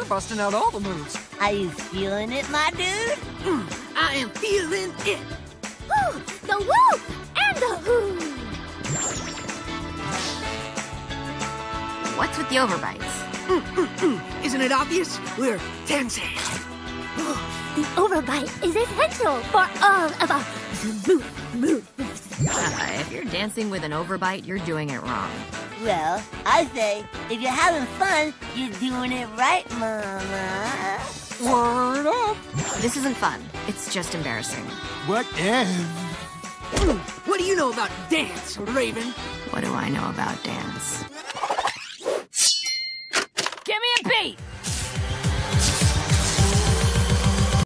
busting out all the moves. Are you feeling it, my dude? I am feeling it. Woo! The woo and the who! What's with the overbites? Isn't it obvious? We're dancing. The overbite is essential for all of our smooth moves. If you're dancing with an overbite, you're doing it wrong. Well, I say, if you're having fun, you're doing it right, Mama. Word up. This isn't fun. It's just embarrassing. What do you know about dance, Raven? What do I know about dance?